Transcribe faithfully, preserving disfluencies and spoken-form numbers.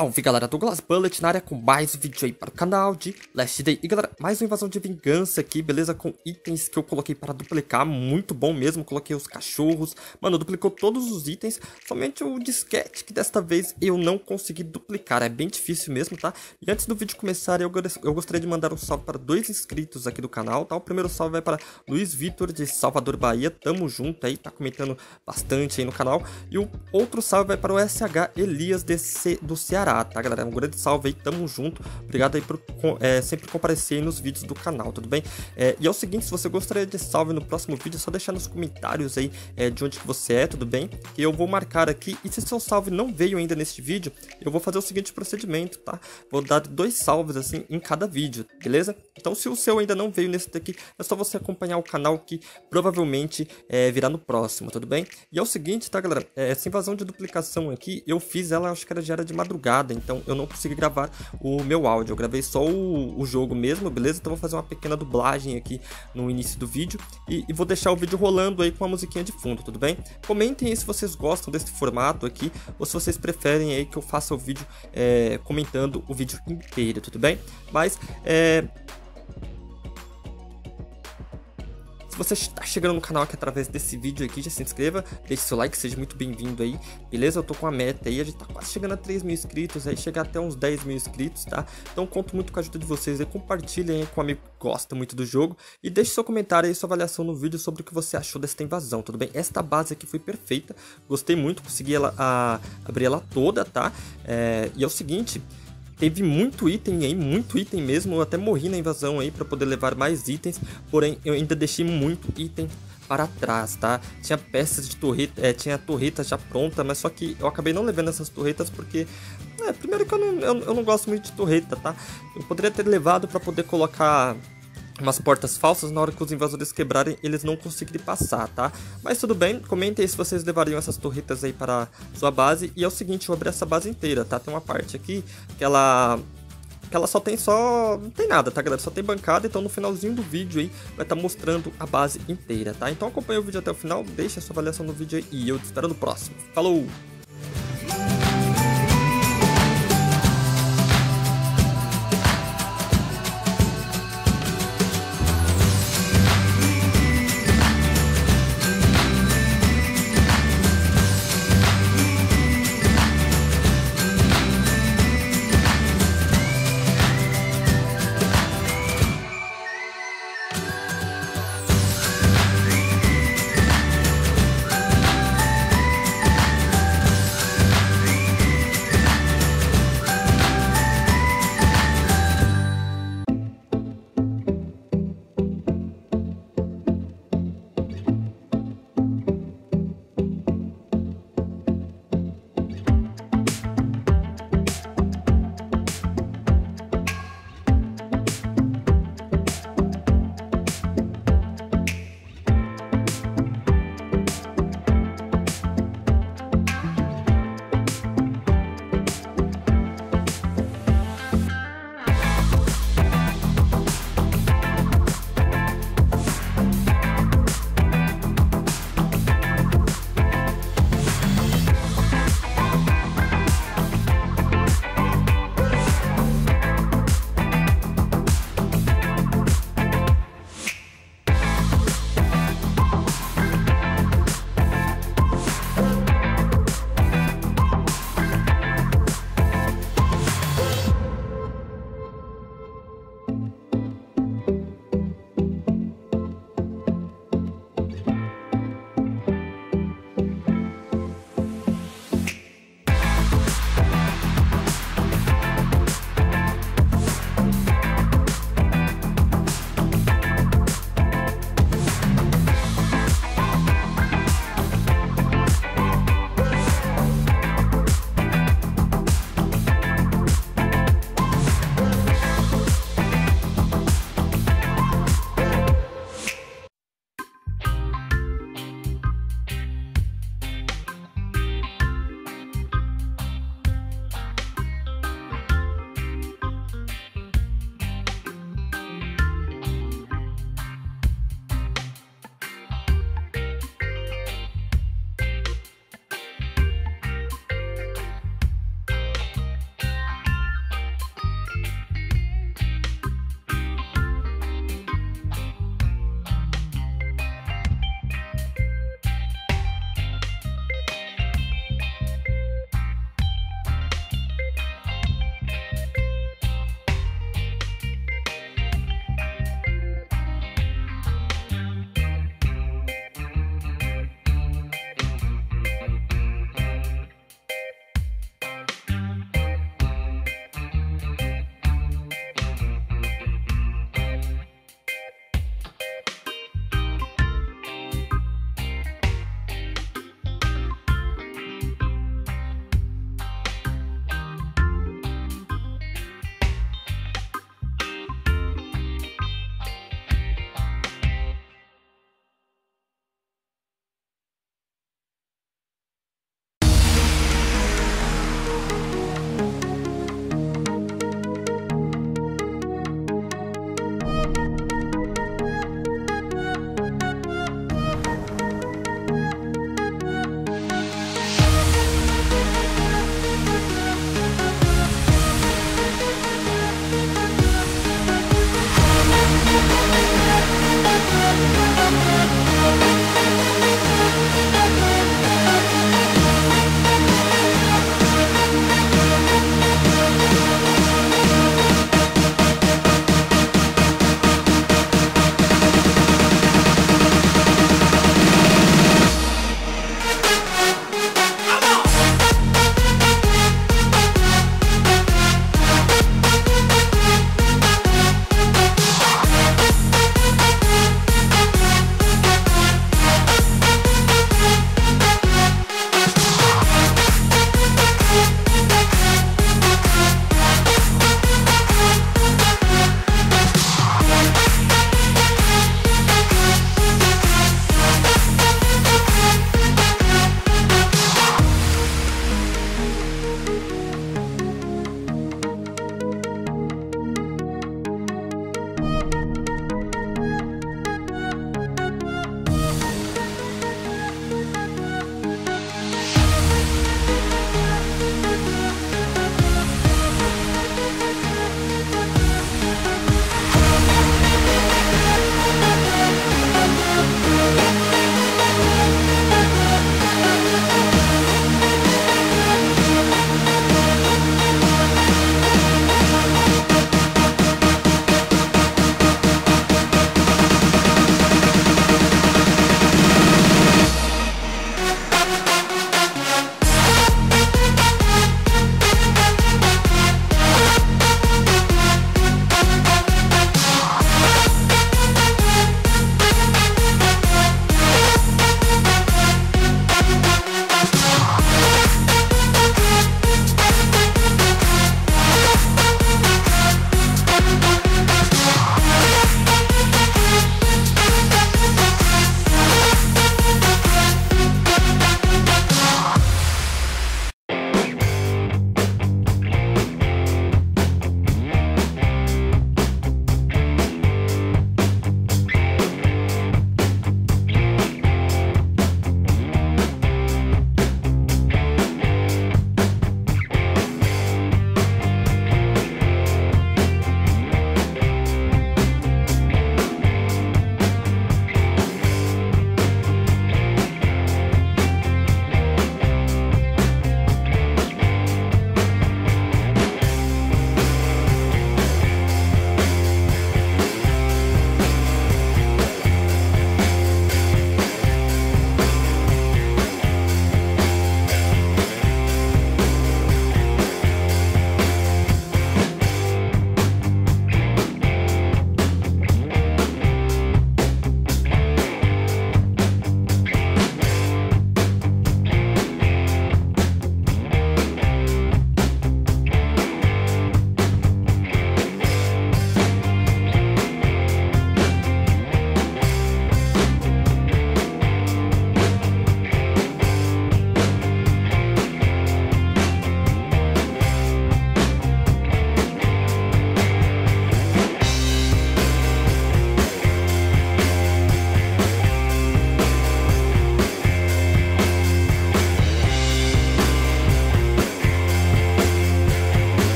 Salve galera, Douglas Bullet na área com mais um vídeo aí para o canal de Last Day. E galera, mais uma invasão de vingança aqui, beleza? Com itens que eu coloquei para duplicar, muito bom mesmo. Coloquei os cachorros, mano, duplicou todos os itens. Somente o disquete que desta vez eu não consegui duplicar, é bem difícil mesmo, tá? E antes do vídeo começar, eu, eu gostaria de mandar um salve para dois inscritos aqui do canal, tá? O primeiro salve vai para Luiz Vitor de Salvador, Bahia, tamo junto aí, tá comentando bastante aí no canal. E o outro salve vai para o S H Elias de C, do Ceará. Tá, galera? Um grande salve aí, tamo junto. Obrigado aí por é, sempre comparecer aí nos vídeos do canal, tudo bem? É, e é o seguinte, se você gostaria de salve no próximo vídeo, é só deixar nos comentários aí é, de onde que você é, tudo bem? Que eu vou marcar aqui. E se seu salve não veio ainda neste vídeo, eu vou fazer o seguinte procedimento, tá? Vou dar dois salves assim em cada vídeo, beleza? Então se o seu ainda não veio nesse daqui, é só você acompanhar o canal que provavelmente é, virá no próximo, tudo bem? E é o seguinte, tá, galera? É, essa invasão de duplicação aqui, eu fiz ela, acho que era, já era de madrugada. Então eu não consegui gravar o meu áudio, eu gravei só o, o jogo mesmo, beleza? Então vou fazer uma pequena dublagem aqui no início do vídeo e, e vou deixar o vídeo rolando aí com a musiquinha de fundo, tudo bem? Comentem aí se vocês gostam desse formato aqui ou se vocês preferem aí que eu faça o vídeo é, comentando o vídeo inteiro, tudo bem? Mas é... se você está chegando no canal aqui através desse vídeo aqui, já se inscreva, deixe seu like, seja muito bem-vindo aí, beleza? Eu tô com a meta aí, a gente tá quase chegando a três mil inscritos, aí chegar até uns dez mil inscritos, tá? Então conto muito com a ajuda de vocês aí, compartilhem aí com um amigo que gosta muito do jogo e deixe seu comentário aí, sua avaliação no vídeo sobre o que você achou desta invasão, tudo bem? Esta base aqui foi perfeita, gostei muito, consegui ela, a, abrir ela toda, tá? É, e é o seguinte... Teve muito item aí, muito item mesmo, eu até morri na invasão aí para poder levar mais itens, porém eu ainda deixei muito item para trás, tá? Tinha peças de torreta, é, tinha torreta já pronta, mas só que eu acabei não levando essas torretas porque... É, primeiro que eu não, eu, eu não gosto muito de torreta, tá? Eu poderia ter levado para poder colocar... umas portas falsas, na hora que os invasores quebrarem, eles não conseguirem passar, tá? Mas tudo bem, comentem aí se vocês levariam essas torretas aí para sua base. E é o seguinte, eu abri essa base inteira, tá? Tem uma parte aqui que ela... que ela só tem só... não tem nada, tá, galera? Só tem bancada, então no finalzinho do vídeo aí vai estar mostrando a base inteira, tá? Então acompanha o vídeo até o final, deixa a sua avaliação no vídeo aí e eu te espero no próximo. Falou! Música